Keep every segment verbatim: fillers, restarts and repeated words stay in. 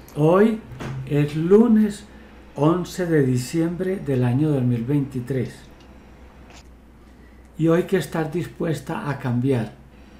Hoy es lunes once de diciembre del año dos mil veintitrés y hoy que estar dispuesta a cambiar.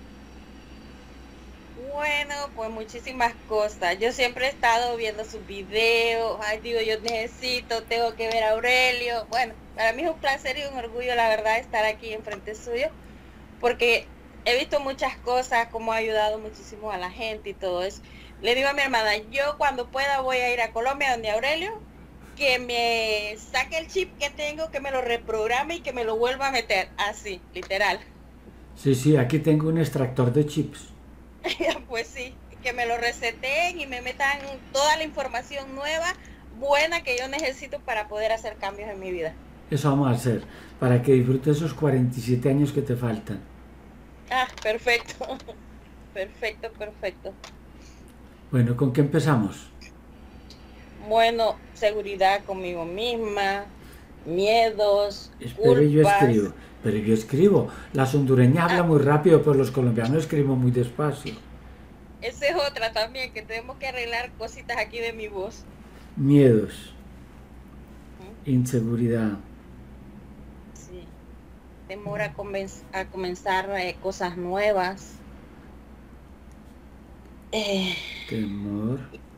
Bueno, pues muchísimas cosas. Yo siempre he estado viendo sus videos. Ay, digo, yo necesito, tengo que ver a Aurelio. Bueno, para mí es un placer y un orgullo, la verdad, estar aquí enfrente suyo, porque he visto muchas cosas, cómo ha ayudado muchísimo a la gente y todo eso. Le digo a mi hermana, yo cuando pueda voy a ir a Colombia donde Aurelio, que me saque el chip que tengo, que me lo reprograme y que me lo vuelva a meter, así, literal. Sí, sí, aquí tengo un extractor de chips. Pues sí, que me lo reseten y me metan toda la información nueva, buena que yo necesito para poder hacer cambios en mi vida. Eso vamos a hacer para que disfrutes esos cuarenta y siete años que te faltan. Ah, perfecto, perfecto, perfecto. Bueno, ¿con qué empezamos? Bueno, seguridad conmigo misma, miedos, Espere, yo escribo. culpas. Pero yo escribo. Las hondureñas Ah, hablan muy rápido, pero los colombianos escriben muy despacio. esa es otra también, que tenemos que arreglar cositas aquí de mi voz. Miedos, Ujú. inseguridad, Sí, temor a, comenz- a comenzar eh, cosas nuevas. Eh, temor.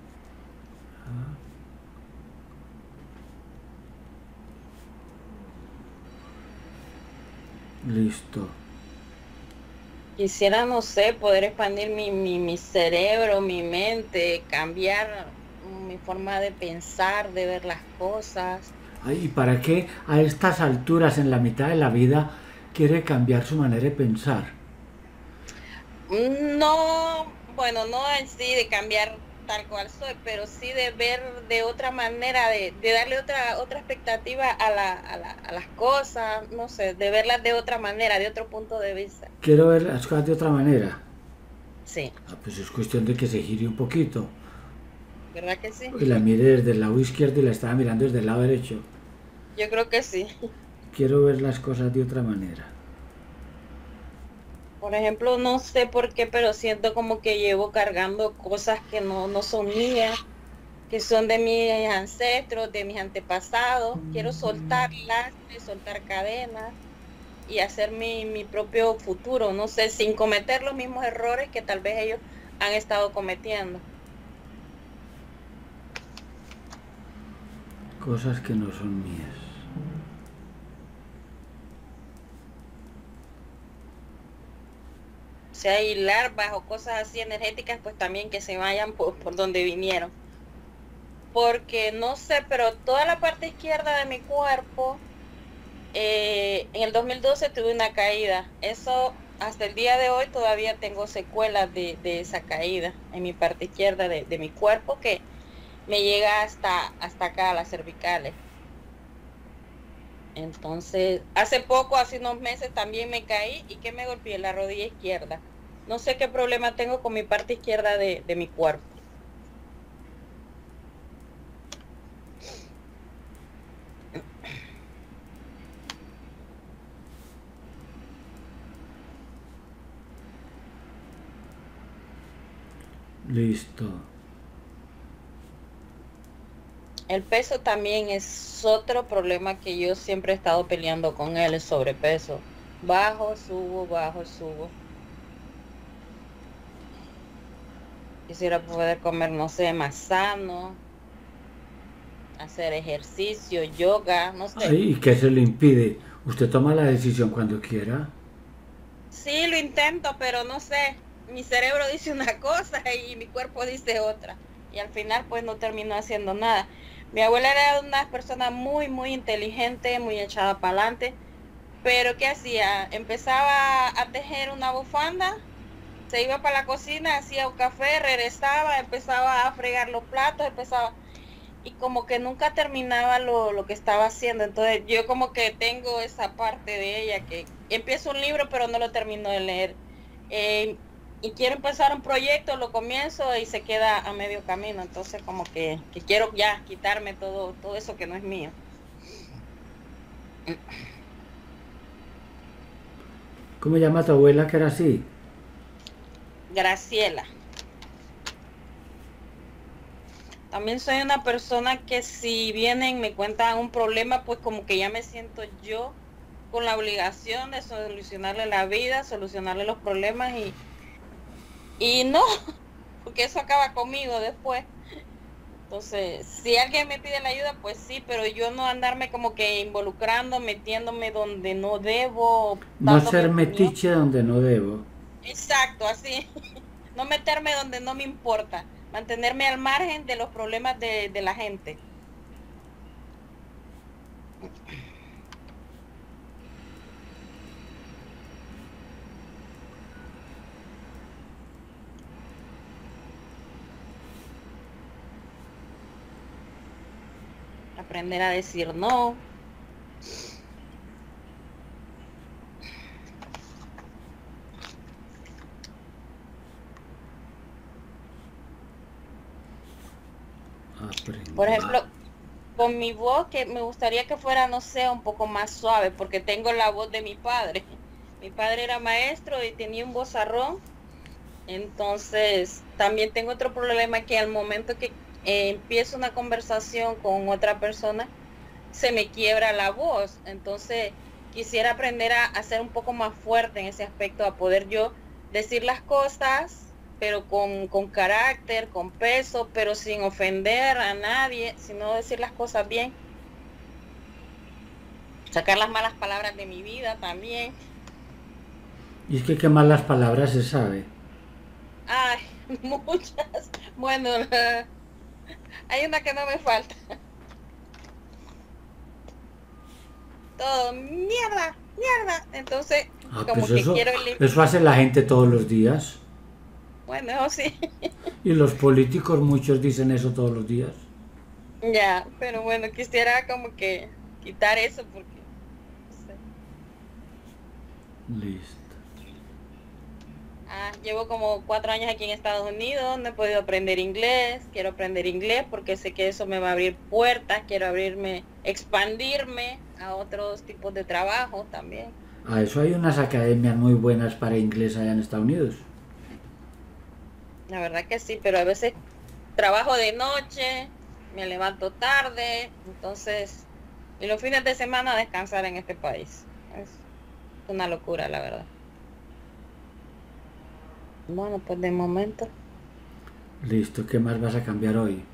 Listo. Quisiera, no sé, poder expandir mi, mi, mi cerebro, mi mente, cambiar mi forma de pensar, de ver las cosas. Ay, ¿y para qué a estas alturas, en la mitad de la vida, quiere cambiar su manera de pensar? No, bueno, no en sí de cambiar tal cual soy, pero sí de ver de otra manera, de, de darle otra, otra expectativa a la, a la, a las cosas, no sé, de verlas de otra manera, de otro punto de vista. Quiero ver las cosas de otra manera. Sí, Ah, pues es cuestión de que se gire un poquito. ¿verdad que sí? Y la mire desde el lado izquierdo y la estaba mirando desde el lado derecho. Yo creo que sí. Quiero ver las cosas de otra manera. Por ejemplo, no sé por qué, pero siento como que llevo cargando cosas que no, no son mías, que son de mis ancestros, de mis antepasados. Quiero soltarlas, soltar cadenas y hacer mi, mi propio futuro, no sé, sin cometer los mismos errores que tal vez ellos han estado cometiendo. Cosas que no son mías. O sea, hilar bajo cosas así energéticas, pues también que se vayan por, por donde vinieron. Porque no sé, pero toda la parte izquierda de mi cuerpo, Eh, en el dos mil doce tuve una caída. Eso hasta el día de hoy todavía tengo secuelas de, de esa caída en mi parte izquierda de, de mi cuerpo que me llega hasta, hasta acá a las cervicales. Entonces, hace poco, hace unos meses también me caí y que me golpeé la rodilla izquierda. No sé qué problema tengo con mi parte izquierda de, de mi cuerpo. Listo. El peso también es otro problema que yo siempre he estado peleando con él, el sobrepeso. Bajo, subo, bajo, subo. Quisiera poder comer, no sé, más sano, hacer ejercicio, yoga, no sé. Ay, ¿y qué se le impide? Usted toma la decisión cuando quiera. Sí, lo intento, pero no sé. Mi cerebro dice una cosa y mi cuerpo dice otra. Y al final, pues no termino haciendo nada. Mi abuela era una persona muy, muy inteligente, muy echada para adelante. Pero ¿qué hacía? Empezaba a tejer una bufanda, se iba para la cocina, hacía un café, regresaba, empezaba a fregar los platos, empezaba y como que nunca terminaba lo, lo que estaba haciendo. Entonces yo como que tengo esa parte de ella que empiezo un libro pero no lo termino de leer. Eh, y quiero empezar un proyecto, lo comienzo y se queda a medio camino. Entonces como que, que quiero ya quitarme todo, todo eso que no es mío. ¿Cómo llama tu abuela que era así? Graciela. También soy una persona que si vienen, me cuentan un problema, pues como que ya me siento yo con la obligación de solucionarle la vida, solucionarle los problemas y, y no, porque eso acaba conmigo después. Entonces, si alguien me pide la ayuda, pues sí, pero yo no andarme como que involucrando, metiéndome donde no debo, No dando mi ser opinión. metiche donde no debo. Exacto, así. No meterme donde no me importa. Mantenerme al margen de los problemas de, de la gente. Aprender a decir no. Aprender. Por ejemplo, con mi voz, que me gustaría que fuera, no sé, un poco más suave, porque tengo la voz de mi padre. Mi padre era maestro y tenía un vozarrón. Entonces, también tengo otro problema que al momento que eh, empiezo una conversación con otra persona, se me quiebra la voz. Entonces, quisiera aprender a, a ser un poco más fuerte en ese aspecto, a poder yo decir las cosas, pero con, con carácter, con peso, pero sin ofender a nadie, sino decir las cosas bien. Sacar las malas palabras de mi vida también. Y es que qué malas palabras se sabe. Ay, muchas. Bueno, la- hay una que no me falta. Todo, mierda, mierda. Entonces, Ah, como pues que eso, quiero el... eso hace la gente todos los días. Bueno, eso sí. Y los políticos muchos dicen eso todos los días. Ya, pero bueno, quisiera como que quitar eso porque, no sé. Listo. Ah, llevo como cuatro años aquí en Estados Unidos, no he podido aprender inglés, quiero aprender inglés porque sé que eso me va a abrir puertas, quiero abrirme, expandirme a otros tipos de trabajo también. A eso hay unas academias muy buenas para inglés allá en Estados Unidos. La verdad que sí, pero a veces trabajo de noche, me levanto tarde, entonces, y los fines de semana descansar en este país. Es una locura, la verdad. Bueno, pues de momento. Listo, ¿qué más vas a cambiar hoy?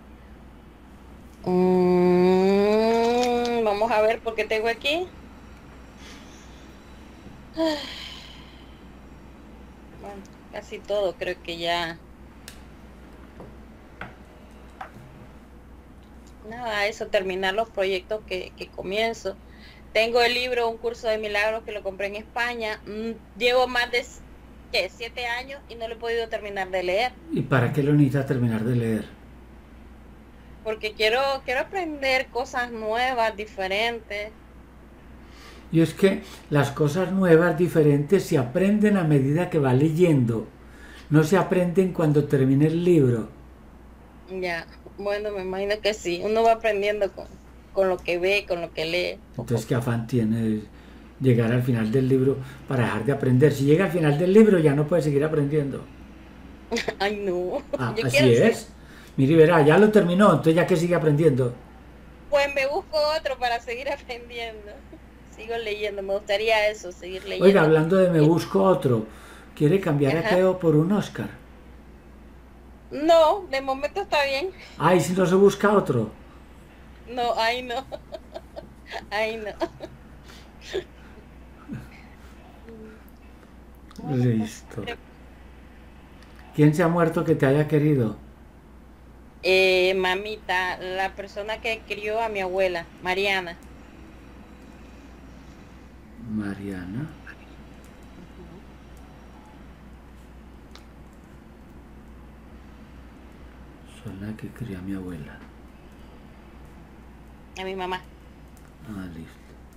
Mm, vamos a ver por qué tengo aquí. Bueno, casi todo, creo que ya. Nada, eso, terminar los proyectos que, que comienzo. Tengo el libro, un curso de milagros que lo compré en España. Mm, llevo más de, ¿qué? Siete años y no lo he podido terminar de leer. ¿Y para qué lo necesitas terminar de leer? Porque quiero, quiero aprender cosas nuevas, diferentes. Y es que las cosas nuevas, diferentes, se aprenden a medida que va leyendo. No se aprenden cuando termine el libro. Ya, bueno, me imagino que sí. Uno va aprendiendo con, con lo que ve, con lo que lee, poco a Entonces, ¿qué poco. afán tienes llegar al final del libro para dejar de aprender? Si llega al final del libro ya no puedes seguir aprendiendo. Ay, no, Ah, yo así quiero seguir. es. Mire, verá, ya lo terminó, entonces ya que sigue aprendiendo. Pues me busco otro para seguir aprendiendo. Sigo leyendo, me gustaría eso, seguir Oiga, leyendo. hablando de me Y- busco otro, ¿quiere cambiar a Ajá. Teo por un Oscar? No, de momento está bien. Ay, si no se busca otro. No, ay no, ay no. Mm, Bueno, pues, Listo. creo- ¿Quién se ha muerto que te haya querido? eh, mamita, la persona que crió a mi abuela, Mariana. Mariana. Ujú. Son la que crió a mi abuela. A mi mamá. Ah, listo.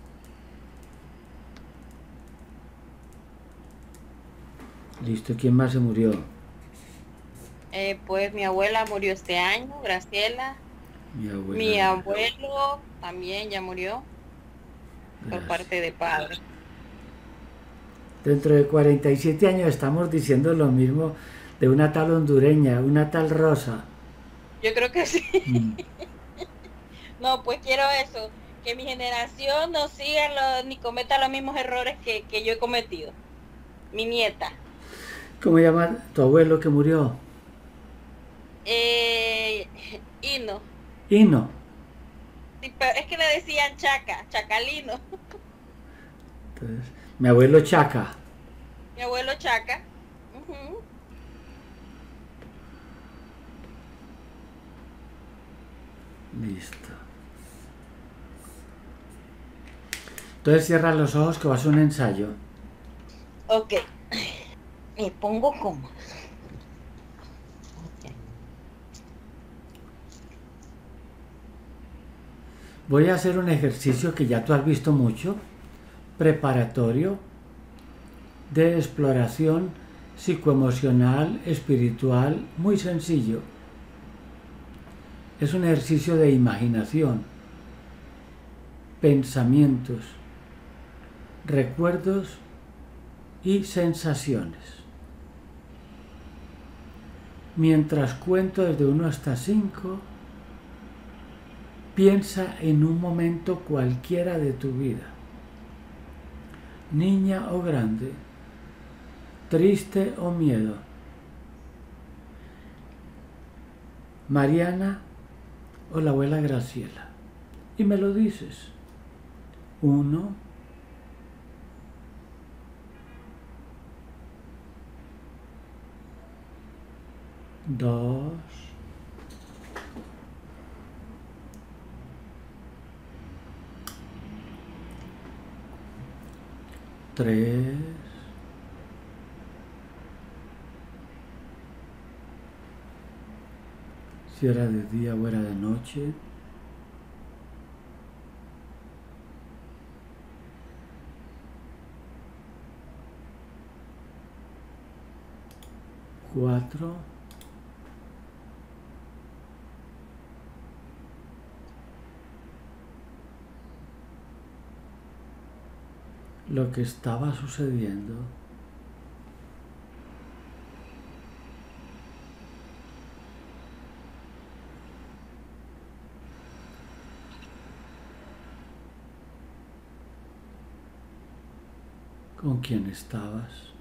Listo, ¿quién más se murió? Eh, pues mi abuela murió este año, Graciela. Mi Mi abuela. abuelo también ya murió por Gracias. parte de padre. Dentro de cuarenta y siete años estamos diciendo lo mismo de una tal hondureña, una tal Rosa. Yo creo que sí. Mm. No, pues quiero eso, que mi generación no siga lo- ni cometa los mismos errores que, que yo he cometido. Mi nieta. ¿Cómo llama tu abuelo que murió? Eh, Hino. Hino. Sí, pero es que le decían Chaca, Chacalino. Entonces, mi abuelo Chaca. Mi abuelo Chaca. Ujú. Listo. Entonces cierra los ojos que va a ser un ensayo. Ok. Me pongo como. Ok. Voy a hacer un ejercicio que ya tú has visto mucho, preparatorio, de exploración psicoemocional, espiritual, muy sencillo. Es un ejercicio de imaginación, pensamientos, recuerdos y sensaciones. Mientras cuento desde uno hasta cinco, piensa en un momento cualquiera de tu vida, niña o grande, triste o miedo. Mariana o la abuela Graciela. Y me lo dices. Uno, dos, tres, si era de día o era de noche. Cuatro. Lo que estaba sucediendo. ¿Con quién estabas?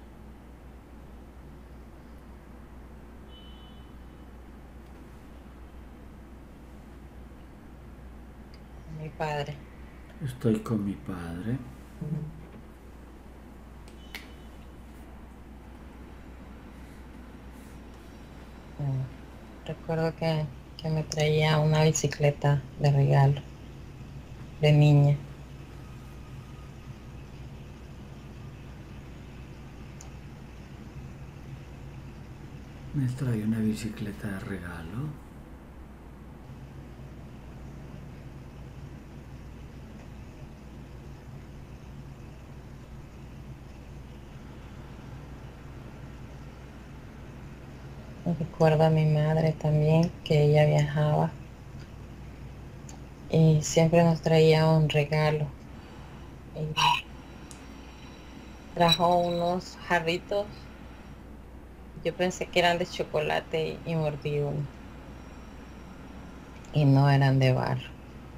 Mi padre. Estoy con mi padre. Mm, Recuerdo que, que me traía una bicicleta de regalo, de niña. Me trae una bicicleta de regalo. Recuerdo a mi madre también, que ella viajaba y siempre nos traía un regalo. Y trajo unos jarritos. Yo pensé que eran de chocolate y, y mordí uno. Y no eran de barro.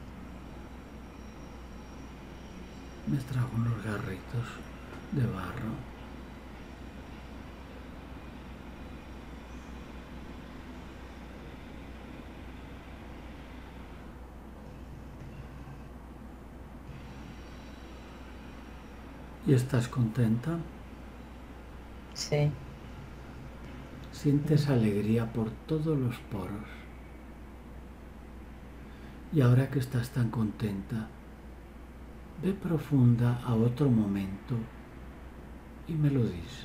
Me trajo unos garritos de barro. ¿Y estás contenta? Sí. Sientes alegría por todos los poros. Y ahora que estás tan contenta, ve profunda a otro momento y me lo dices.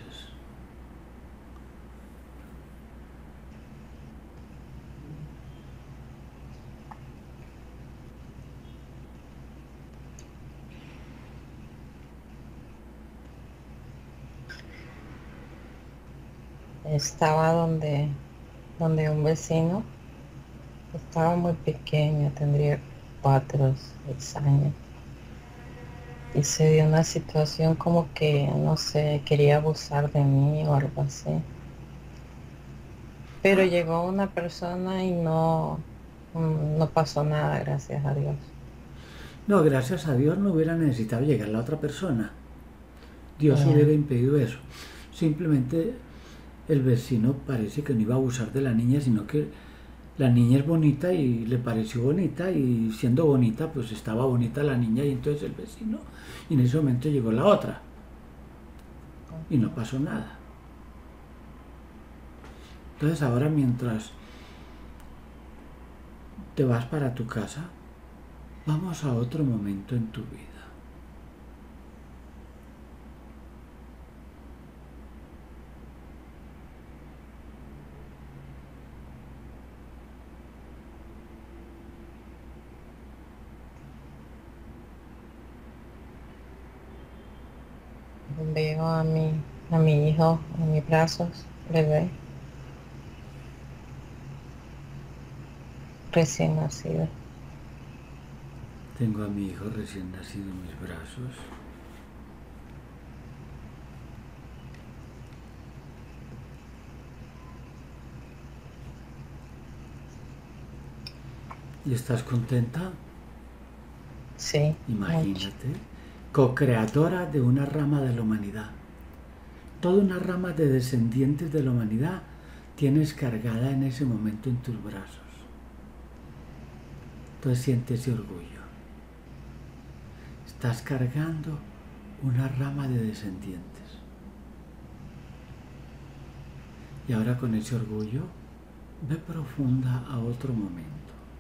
Estaba donde, donde un vecino. Estaba muy pequeña, tendría cuatro o seis años. Y se dio una situación como que, no sé, quería abusar de mí o algo así. Pero llegó una persona y no, mm, no pasó nada, gracias a Dios. No, gracias a Dios no hubiera necesitado llegar la otra persona. Dios hubiera Ya. impedido eso. Simplemente el vecino parece que no iba a abusar de la niña, sino que la niña es bonita y le pareció bonita y siendo bonita pues estaba bonita la niña y entonces el vecino y en ese momento llegó la otra y no Ujú. pasó nada. Entonces ahora mientras te vas para tu casa, vamos a otro momento en tu vida. Veo a mi, a mi hijo en mis brazos, bebé, recién nacido. Tengo a mi hijo recién nacido en mis brazos. ¿Y estás contenta? Sí, mucho. Imagínate, co-creadora de una rama de la humanidad. Toda una rama de descendientes de la humanidad tienes cargada en ese momento en tus brazos. Entonces siente ese orgullo. Estás cargando una rama de descendientes. Y ahora con ese orgullo, ve profunda a otro momento.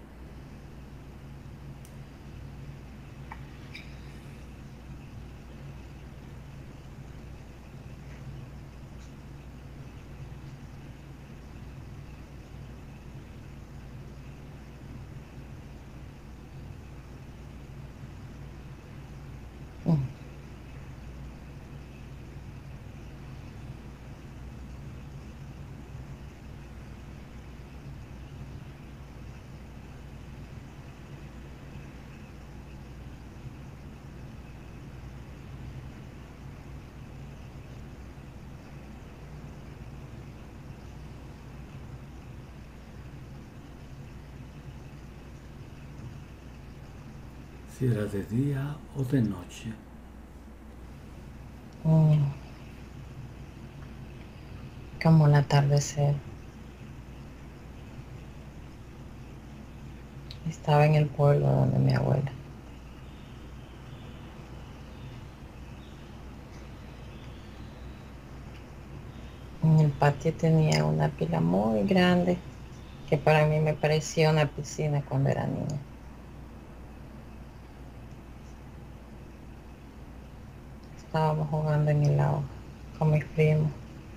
Mm. Si era de día o de noche. Mm. Como el atardecer. Estaba en el pueblo donde mi abuela. En el patio tenía una pila muy grande que para mí me parecía una piscina cuando era niña. Estábamos jugando en el agua con mis primos.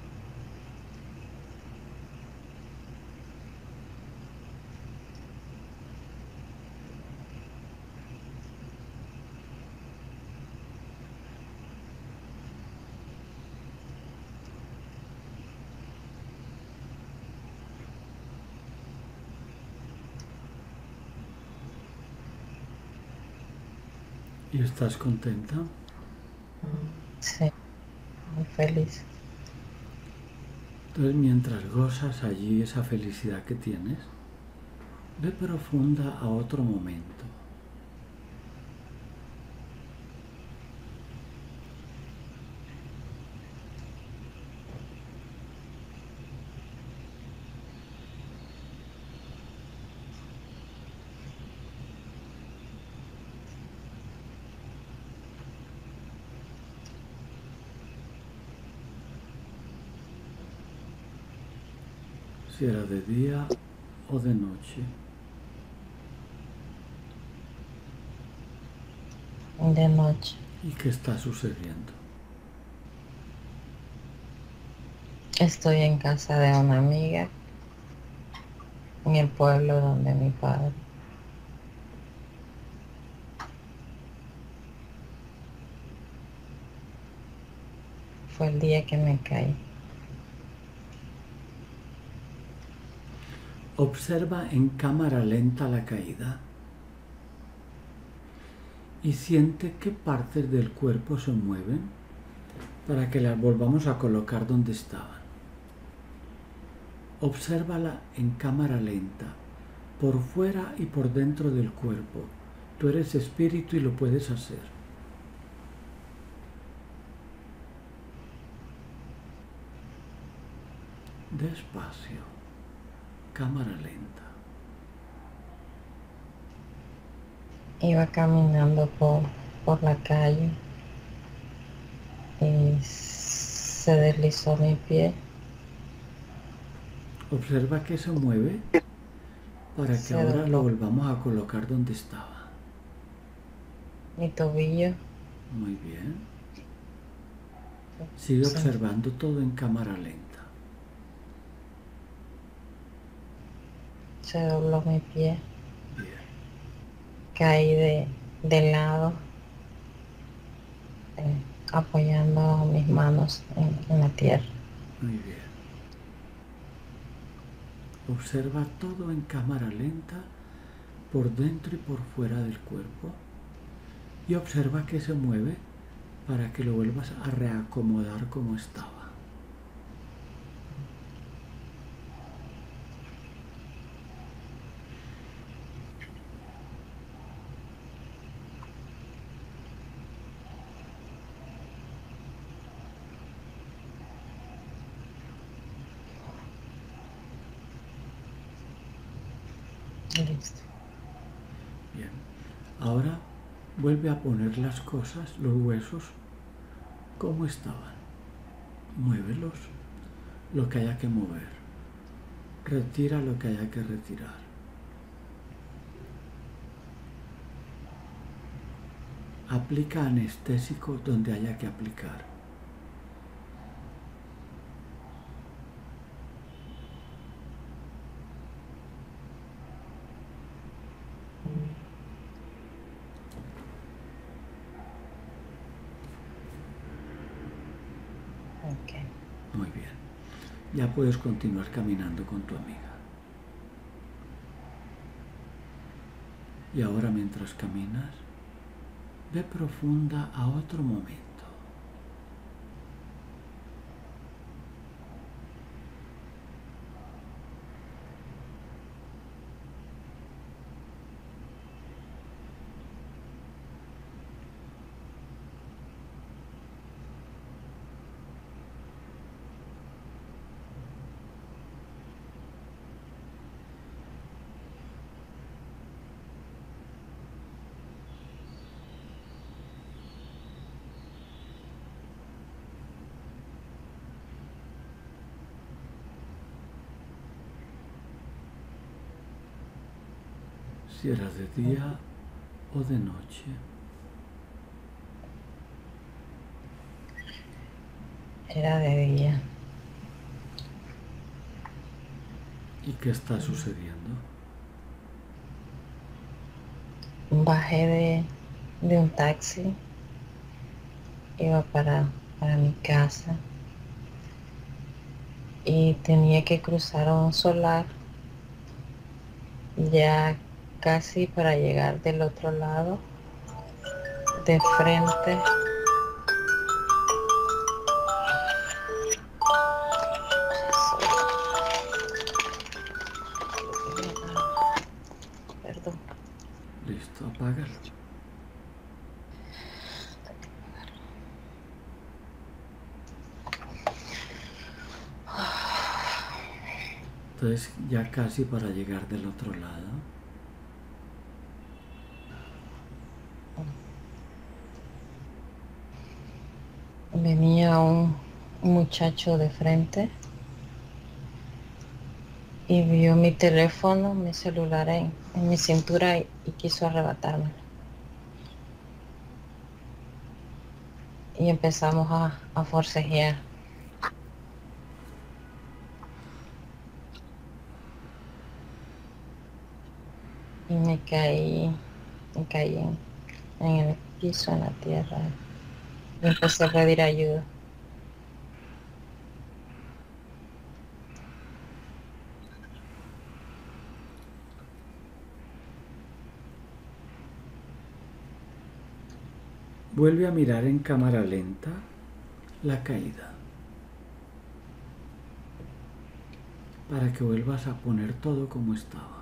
¿Y estás contenta? Sí, muy feliz. Entonces mientras gozas allí esa felicidad que tienes, ve profunda a otro momento. Si era de día o de noche. De noche. ¿Y qué está sucediendo? Estoy en casa de una amiga en el pueblo donde mi padre. Fue el día que me caí. Observa en cámara lenta la caída y siente qué partes del cuerpo se mueven para que las volvamos a colocar donde estaban. Obsérvala en cámara lenta, por fuera y por dentro del cuerpo. Tú eres espíritu y lo puedes hacer. Despacio, cámara lenta. Iba caminando por, por la calle y se deslizó mi pie. Observa que se mueve para que Se ahora dobló. lo volvamos a colocar donde estaba. Mi tobillo. Muy bien. Sigue Sí. observando todo en cámara lenta. Se dobló mi pie. Bien. Caí de, de lado, eh, apoyando mis manos en, en la tierra. Muy bien. Observa todo en cámara lenta, por dentro y por fuera del cuerpo. Y observa que se mueve para que lo vuelvas a reacomodar como estaba. Listo. Bien. Ahora vuelve a poner las cosas, los huesos, como estaban. Muévelos, lo que haya que mover. Retira lo que haya que retirar. Aplica anestésico donde haya que aplicar. Ok. Muy bien. Ya puedes continuar caminando con tu amiga. Y ahora mientras caminas, ve profunda a otro momento. Si era de día o de noche. Era de día. ¿Y qué está sucediendo? Bajé de, de un taxi. Iba para, para mi casa. Y tenía que cruzar un solar. Ya casi para llegar del otro lado. De frente. Perdón. Listo, apágalo. Entonces ya casi para llegar del otro lado. Venía un muchacho de frente y vio mi teléfono, mi celular en, en mi cintura y, y quiso arrebatármelo. Y empezamos a, a forcejear. Y me caí, me caí en, en el piso, en la tierra. Y empecé a pedir ayuda. Vuelve a mirar en cámara lenta la caída. para que vuelvas a poner todo como estaba.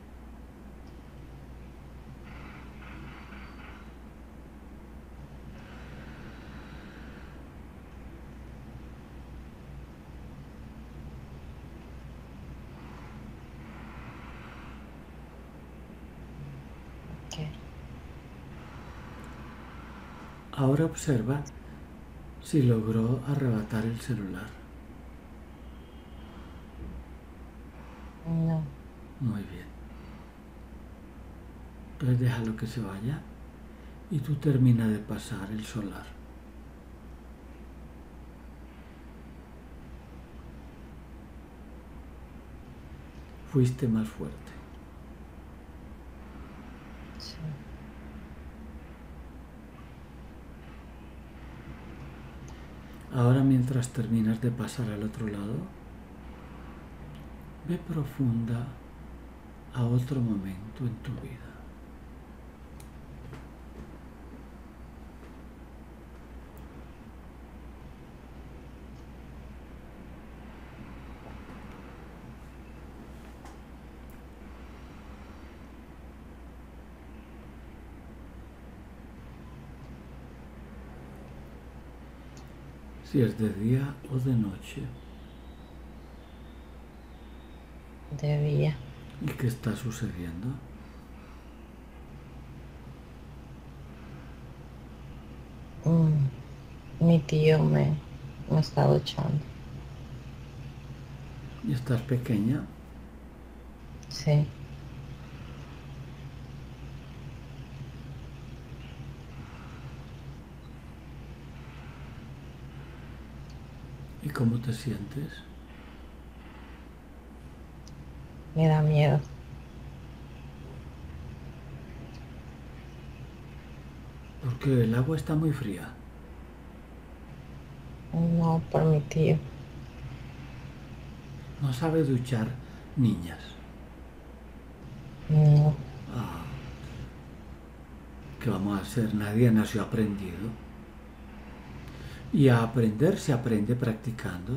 Okay. Ahora observa si logró arrebatar el celular. No. Muy bien. Entonces déjalo que se vaya y tú termina de pasar el solar. Fuiste más fuerte. Sí. Ahora, mientras terminas de pasar al otro lado, ve profunda a otro momento en tu vida. Si es de día o de noche. De día. ¿Y qué está sucediendo? Mm, mi tío me, me está duchando. ¿Y estás pequeña? Sí. ¿Y cómo te sientes? Me da miedo. Porque el agua está muy fría. No, por mi tío. No sabe duchar niñas. No. Ah, ¿qué vamos a hacer? Nadie nació aprendido. Y a aprender se aprende practicando.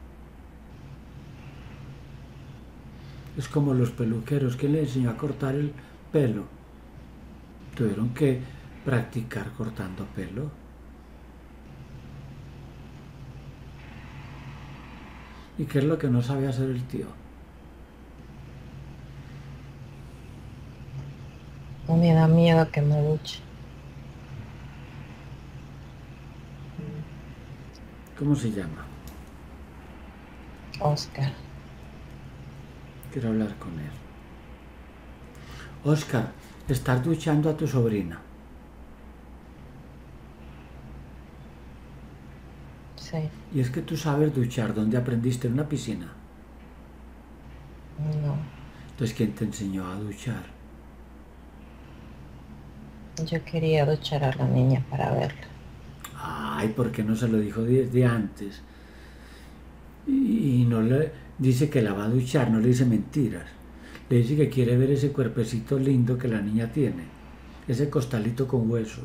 Es como los peluqueros que le enseñó a cortar el pelo. Tuvieron que practicar cortando pelo. ¿Y qué es lo que no sabe hacer el tío? Me da miedo que me duche. ¿Cómo se llama? Oscar. Quiero hablar con él. Oscar, estás duchando a tu sobrina. Sí. Y es que tú sabes duchar. ¿Dónde aprendiste? ¿En una piscina? No. Entonces, ¿quién te enseñó a duchar? Yo quería duchar a la niña para verla. Ay, ¿por qué no se lo dijo desde antes? Y no le dice que la va a duchar, no le dice mentiras. Le dice que quiere ver ese cuerpecito lindo que la niña tiene. Ese costalito con huesos.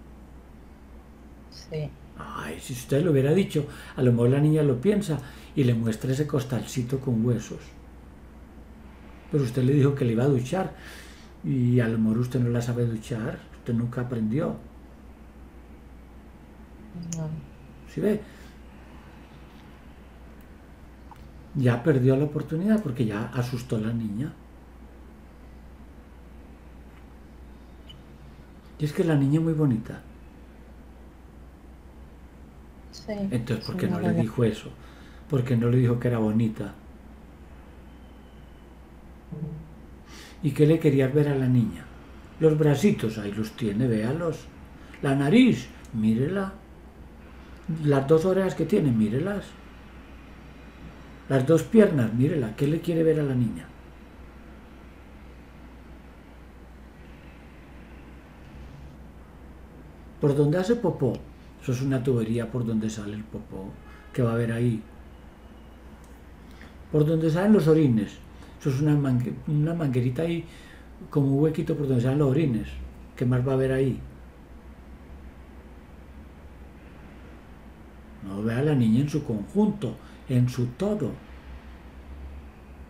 Sí. Ay, si usted lo hubiera dicho, a lo mejor la niña lo piensa y le muestra ese costalcito con huesos. Pero usted le dijo que le iba a duchar y a lo mejor usted no la sabe duchar, usted nunca aprendió. No. ¿Sí ve? Ya perdió la oportunidad porque ya asustó a la niña. Y es que la niña es muy bonita. Sí. Entonces, ¿por Sí, qué no no le lo- dijo eso? ¿Por qué no le dijo que era bonita? ¿Y qué le querías ver a la niña? Los bracitos, ahí los tiene, véalos. La nariz, mírela. Las dos orejas que tiene, mírelas. Las dos piernas, mírela. ¿Qué le quiere ver a la niña? ¿Por dónde hace popó? Eso es una tubería por donde sale el popó. ¿Qué va a haber ahí? Por donde salen los orines. Eso es una, mangue- una manguerita ahí, como un huequito por donde salen los orines. ¿Qué más va a haber ahí? No, vea a la niña en su conjunto, en su todo.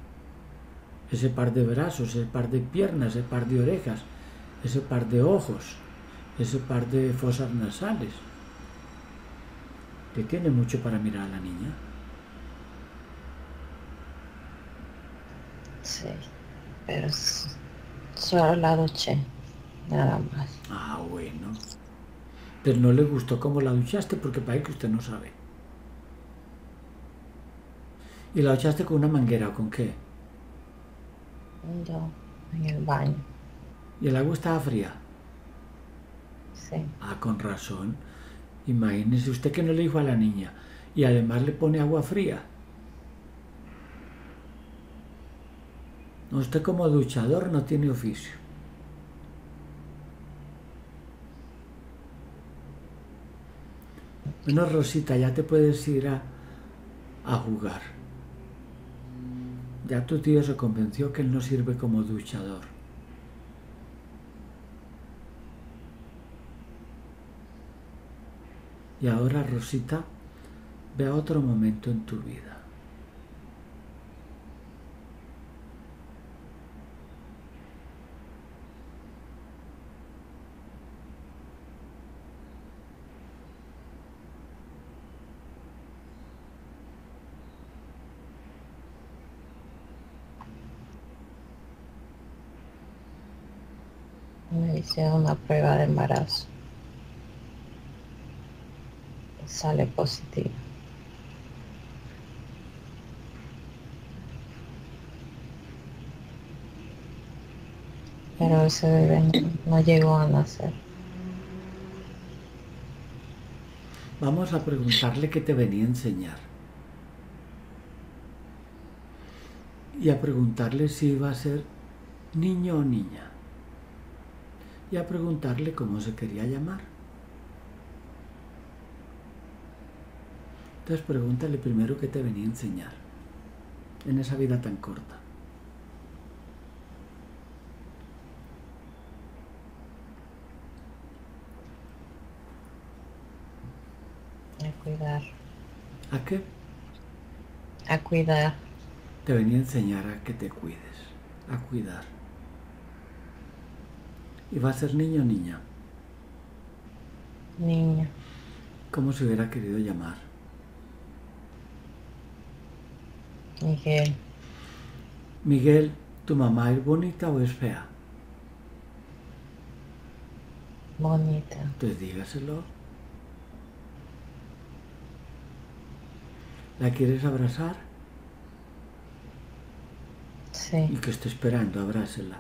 ese par de brazos, ese par de piernas, ese par de orejas, ese par de ojos, ese par de fosas nasales. Que tiene mucho para mirar a la niña. Sí, pero solo la duché, nada más. Ah, bueno. Pero no le gustó cómo la duchaste porque parece que usted no sabe. ¿Y la duchaste con una manguera o con qué? Yo, en el baño. ¿Y el agua estaba fría? Sí. Ah, con razón. Imagínese usted que no le dijo a la niña y además le pone agua fría. Usted como duchador no tiene oficio. Bueno, Rosita, ya te puedes ir a, a jugar. Ya tu tío se convenció que él no sirve como duchador. Y ahora, Rosita, ve a otro momento en tu vida. Me hicieron una prueba de embarazo. Sale positiva. Pero ese bebé no, no llegó a nacer. Vamos a preguntarle qué te venía a enseñar. Y a preguntarle si iba a ser niño o niña. Y a preguntarle cómo se quería llamar. Entonces pregúntale primero qué te venía a enseñar en esa vida tan corta. A cuidar. ¿A qué? A cuidar. Te venía a enseñar a que te cuides, a cuidar. ¿Y va a ser niño o niña? Niño. ¿Cómo se hubiera querido llamar? Miguel. Miguel, ¿tu mamá es bonita o es fea? Bonita. Entonces dígaselo. ¿La quieres abrazar? Sí. ¿Y qué está esperando? Abrázela.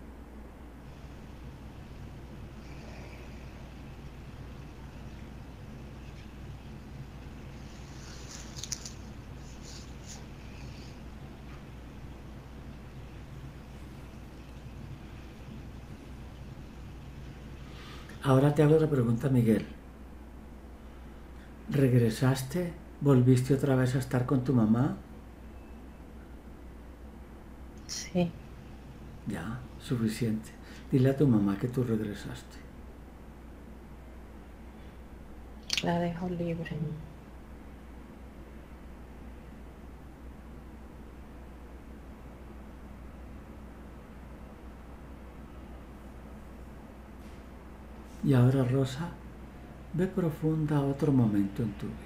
Ahora te hago otra pregunta, Miguel. ¿Regresaste? ¿Volviste otra vez a estar con tu mamá? Sí. Ya, suficiente. Dile a tu mamá que tú regresaste. La dejo libre. Y ahora, Rosa, ve profunda a otro momento en tu vida.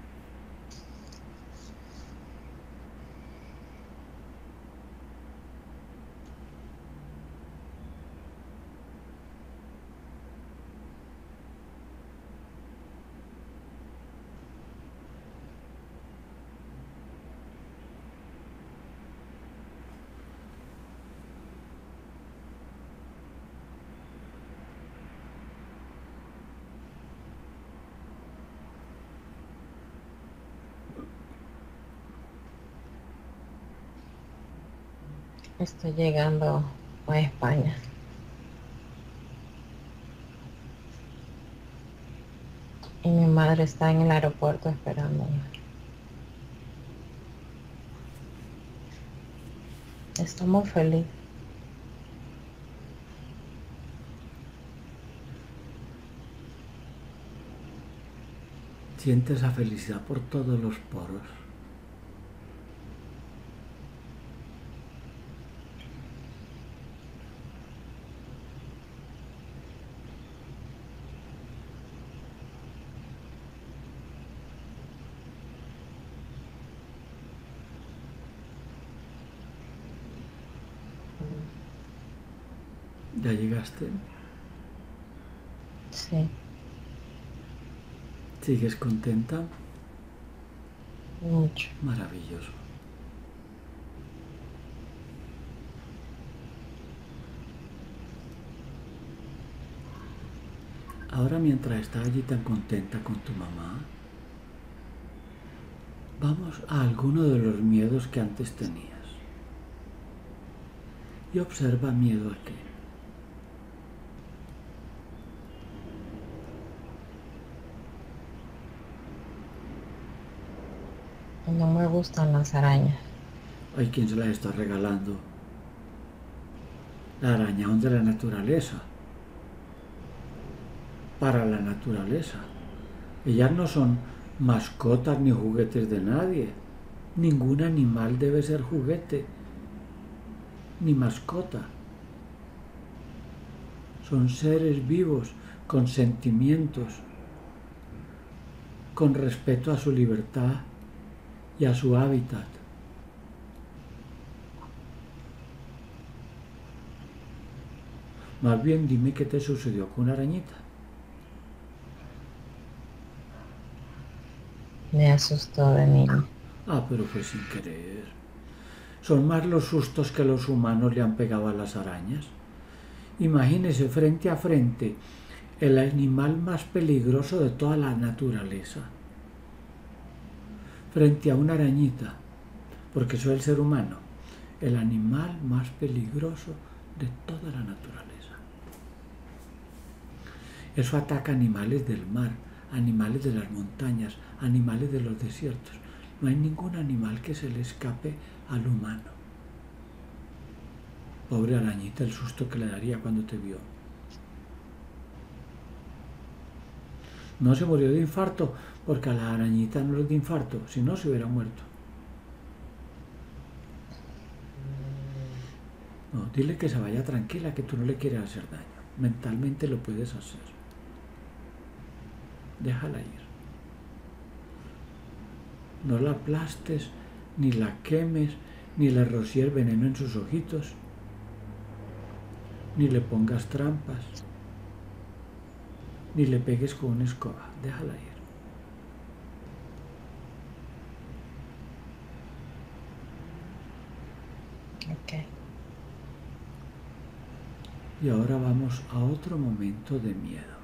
Estoy llegando a España. Y mi madre está en el aeropuerto esperándome. Estoy muy feliz. Siente esa felicidad por todos los poros. ¿Ya llegaste? Sí, ¿Sigues contenta? mucho. Maravilloso. Ahora, mientras estás allí tan contenta con tu mamá, vamos a alguno de los miedos que antes tenías. Y observa miedo a qué. No me gustan las arañas. Hay quien se las está regalando. La araña de la naturaleza. Para la naturaleza. Ellas no son mascotas ni juguetes de nadie. Ningún animal debe ser juguete ni mascota. Son seres vivos con sentimientos, con respeto a su libertad y a su hábitat. Más bien dime qué te sucedió con una arañita. Me asustó de niño. Ah, pero fue sin querer. Son más los sustos que los humanos le han pegado a las arañas. Imagínese frente a frente el animal más peligroso de toda la naturaleza. Frente a una arañita, porque soy el ser humano, el animal más peligroso de toda la naturaleza. Eso ataca animales del mar, animales de las montañas, animales de los desiertos. No hay ningún animal que se le escape al humano. Pobre arañita, el susto que le daría cuando te vio. No se murió de infarto, porque a la arañita no le dio infarto, si no se hubiera muerto. No, dile que se vaya tranquila, que tú no le quieres hacer daño. Mentalmente lo puedes hacer. Déjala ir. No la aplastes, ni la quemes, ni le rocíes veneno en sus ojitos, ni le pongas trampas, ni le pegues con una escoba. Déjala ir. Ok. Y ahora vamos a otro momento de miedo.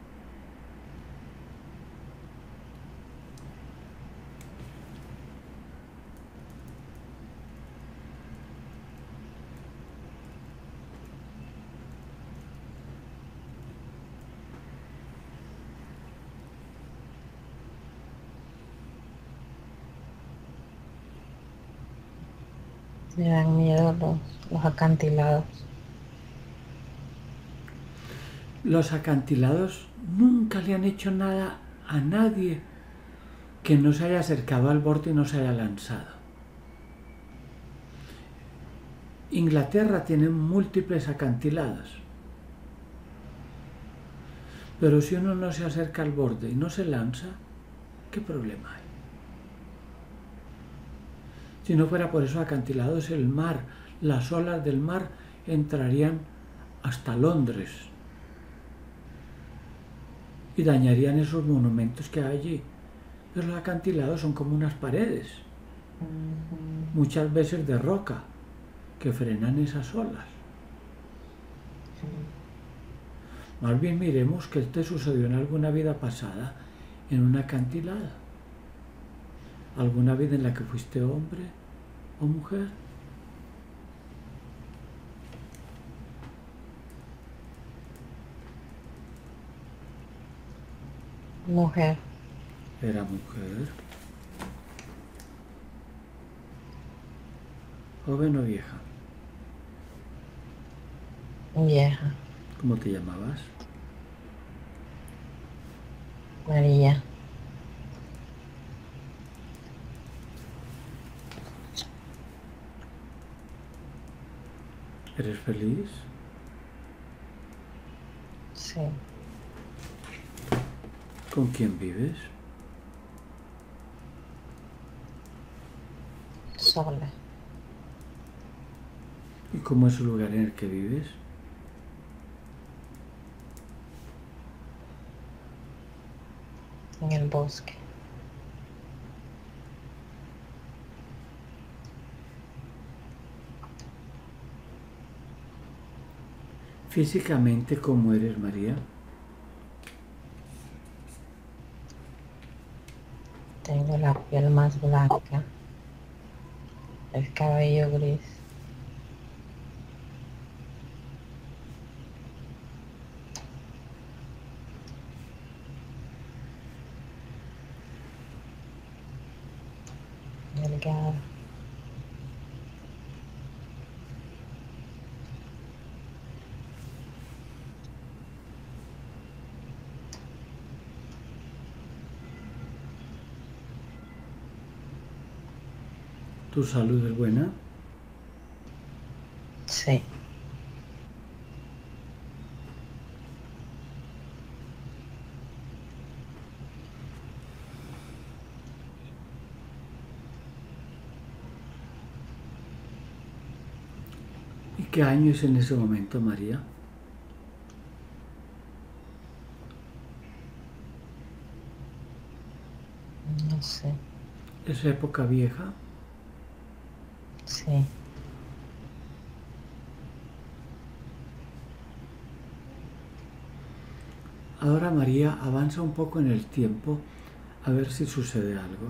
Me dan miedo los, los acantilados. Los acantilados nunca le han hecho nada a nadie que no se haya acercado al borde y no se haya lanzado. Inglaterra tiene múltiples acantilados, pero si uno no se acerca al borde y no se lanza, ¿qué problema hay? Si no fuera por esos acantilados, el mar, las olas del mar entrarían hasta Londres y dañarían esos monumentos que hay allí. Pero los acantilados son como unas paredes, muchas veces de roca, que frenan esas olas. Más bien miremos qué te sucedió en alguna vida pasada en una acantilada. ¿Alguna vida en la que fuiste hombre o mujer? Mujer. Era mujer. ¿Joven o vieja? Vieja. ¿Cómo te llamabas? María. ¿Eres feliz? Sí. ¿Con quién vives? Sola. ¿Y cómo es el lugar en el que vives? en el bosque. Físicamente, ¿cómo eres, María? Tengo la piel más blanca, el cabello gris. Delgado. ¿Tu salud es buena? Sí. ¿Y qué año es en ese momento, María? No sé. ¿Es época vieja? Sí. Ahora, María, avanza un poco en el tiempo a ver si sucede algo.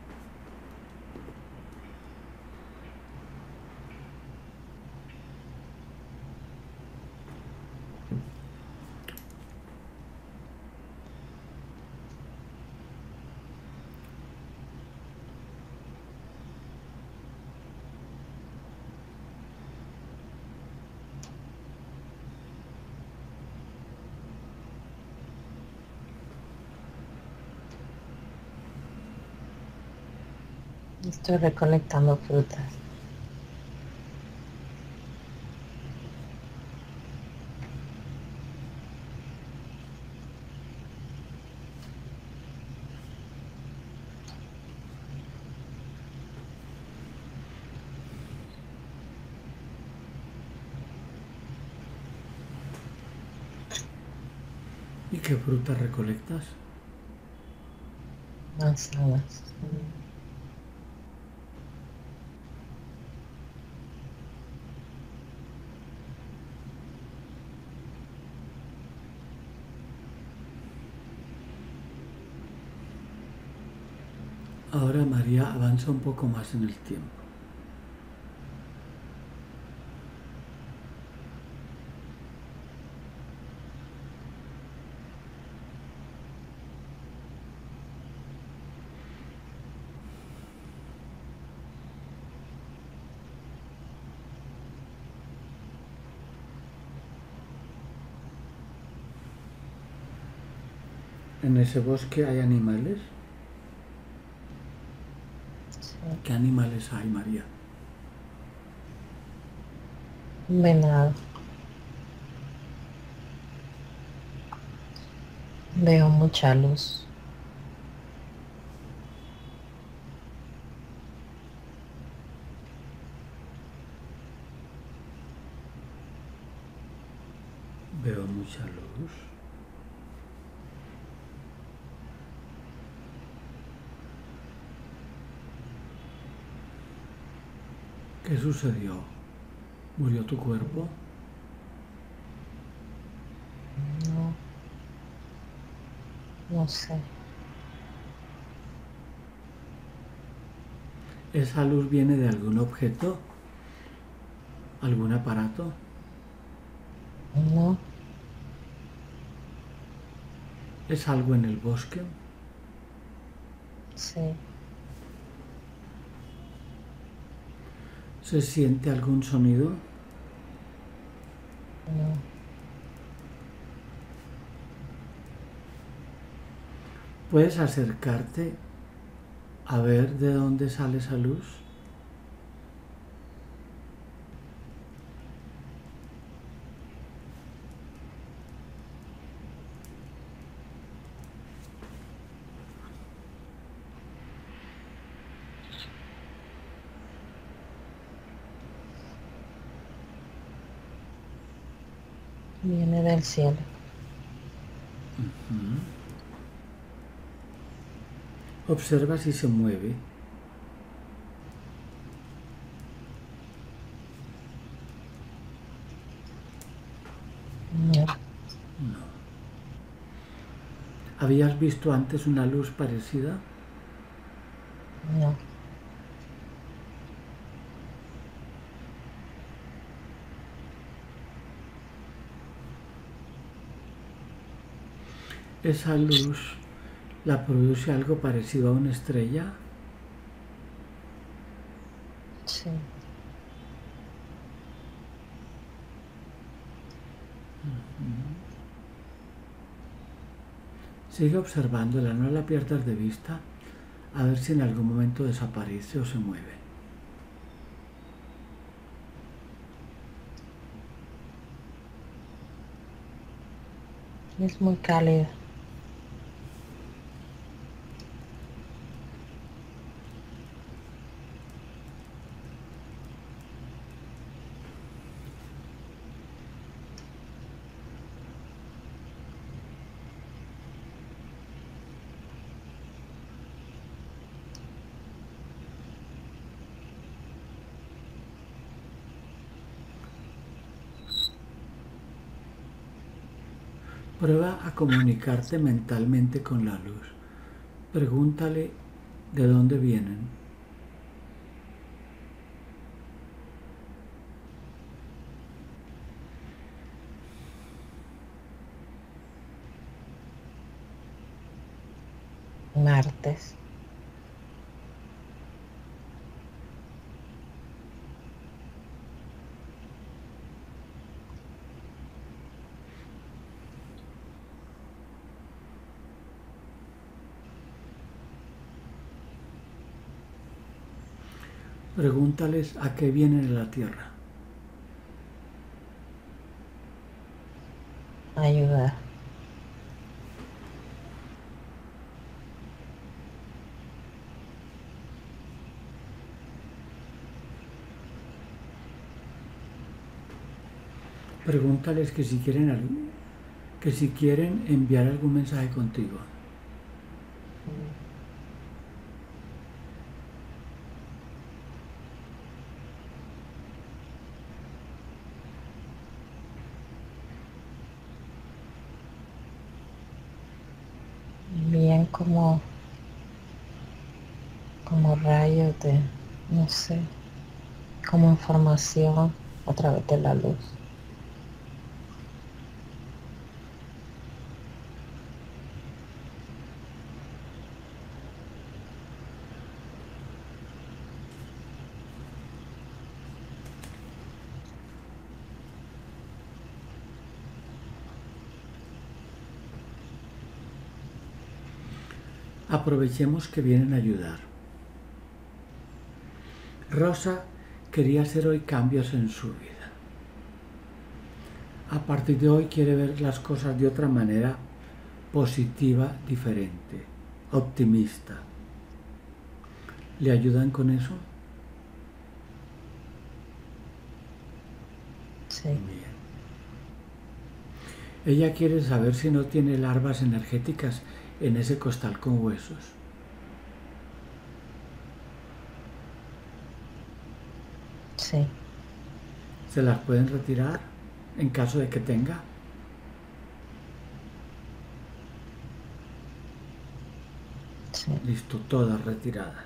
Estoy recolectando frutas. ¿Y qué fruta recolectas? Manzanas. Ahora, María, avanza un poco más en el tiempo. ¿En ese bosque hay animales? Sí. ¿Qué animales hay, María? Un venado. Veo mucha luz. Veo mucha luz. ¿Qué sucedió? ¿Murió tu cuerpo? No. No sé. ¿Esa luz viene de algún objeto? ¿Algún aparato? No. ¿Es algo en el bosque? Sí. ¿Se siente algún sonido? No. ¿Puedes acercarte a ver de dónde sale esa luz? Viene del cielo. Uh-huh. Observa si se mueve. No, No. ¿Habías visto antes una luz parecida? no. ¿Esa luz la produce algo parecido a una estrella? Sí. Sigue observándola, no la pierdas de vista, a ver si en algún momento desaparece o se mueve. Es muy cálida. Prueba a comunicarte mentalmente con la luz. Pregúntale de dónde vienen. Martes. Pregúntales a qué vienen a la Tierra. Ayudar. Pregúntales que si quieren algo, que si quieren enviar algún mensaje contigo. Bien como, como rayos de, no sé, como información a través de la luz. Aprovechemos que vienen a ayudar. Rosa quería hacer hoy cambios en su vida. A partir de hoy quiere ver las cosas de otra manera, positiva, diferente, optimista. ¿Le ayudan con eso? Sí. Bien. Ella quiere saber si no tiene larvas energéticas en ese costal con huesos. Sí. ¿Se las pueden retirar en caso de que tenga? Sí. Listo, todas retiradas.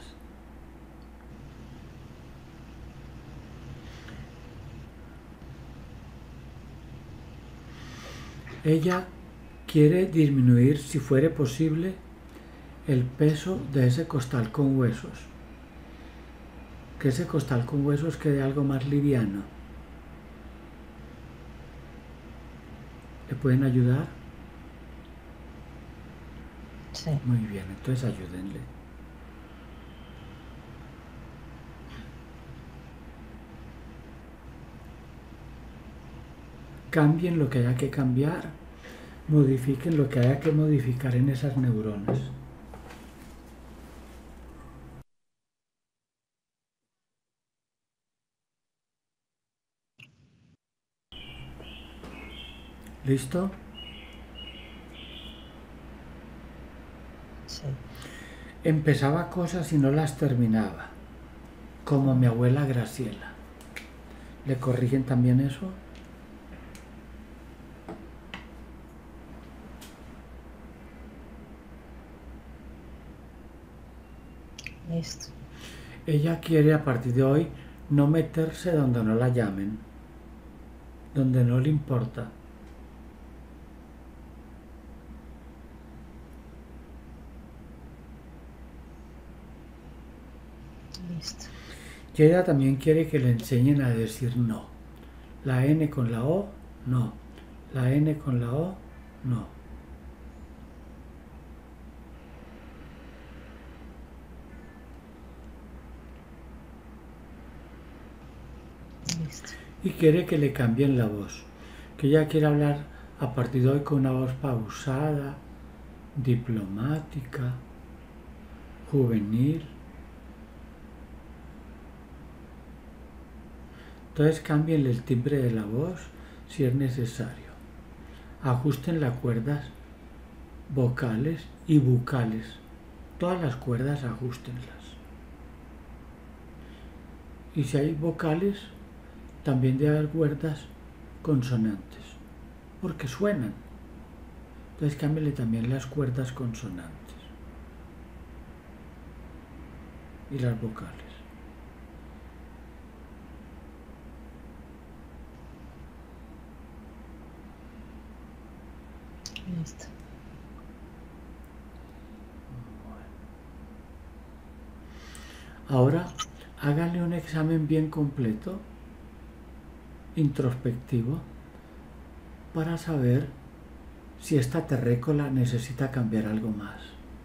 Ella quiere disminuir, si fuere posible, el peso de ese costal con huesos. Que ese costal con huesos quede algo más liviano. ¿Le pueden ayudar? Sí. Muy bien, entonces ayúdenle. Cambien lo que haya que cambiar, modifiquen lo que haya que modificar en esas neuronas. ¿Listo? Sí. empezaba cosas y no las terminaba, como mi abuela Graciela. ¿Le corrigen también eso? Listo. Ella quiere a partir de hoy no meterse donde no la llamen, donde no le importa. Listo. Y ella también quiere que le enseñen a decir no. La N con la O, no. La N con la O, no. Listo. Y quiere que le cambien la voz. Que ella quiere hablar a partir de hoy con una voz pausada, diplomática, juvenil. Entonces cámbienle el timbre de la voz si es necesario. Ajusten las cuerdas vocales y bucales. Todas las cuerdas ajustenlas. Y si hay vocales, también debe haber cuerdas consonantes, porque suenan. Entonces cámbienle también las cuerdas consonantes y las vocales. Listo. Ahora háganle un examen bien completo, introspectivo, para saber si esta terrécola necesita cambiar algo más.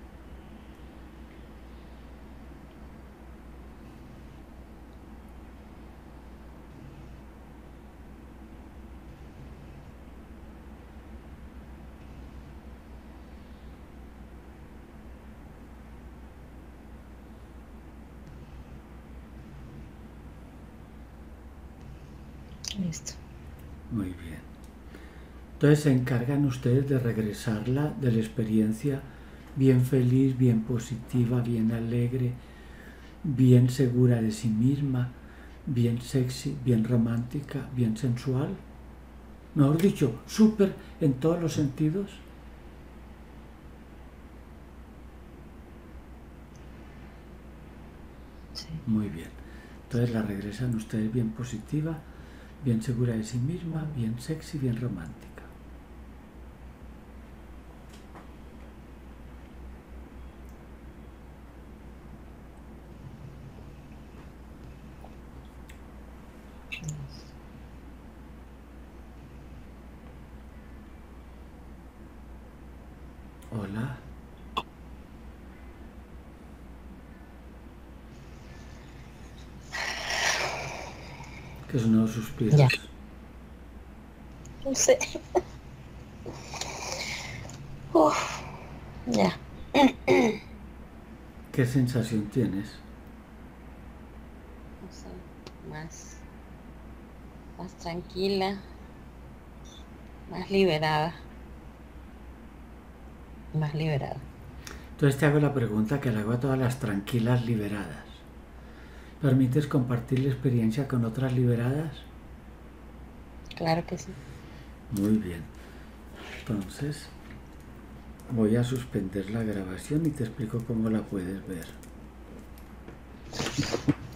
Listo. Muy bien. Entonces se encargan ustedes de regresarla de la experiencia bien feliz, bien positiva, bien alegre, bien segura de sí misma, bien sexy, bien romántica, bien sensual. Mejor dicho, súper en todos los sentidos. Sí. Muy bien. Entonces la regresan ustedes bien positiva, bien segura de sí misma, bien sexy, bien romántica. Hola. ¿Qué son los suspiros? Ya. No sé. Uf. Ya. ¿Qué sensación tienes? No sé, más, más tranquila, más liberada. Más liberada. Entonces te hago la pregunta que le hago a todas las tranquilas liberadas. ¿Permites compartir la experiencia con otras liberadas? Claro que sí. Muy bien. Entonces voy a suspender la grabación y te explico cómo la puedes ver.